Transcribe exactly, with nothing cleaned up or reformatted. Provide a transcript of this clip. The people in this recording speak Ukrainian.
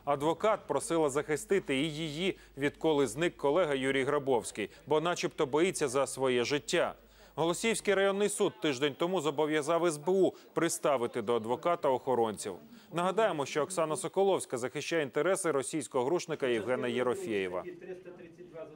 Адвокат просила захистити і її, відколи зник колега Юрій Грабовський, бо начебто боїться за своє життя. Голосіївський районний суд тиждень тому зобов'язав ес бе у приставити до адвоката охоронців. Нагадаємо, що Оксана Соколовська захищає інтереси російського грушника Євгена Єрофєєва.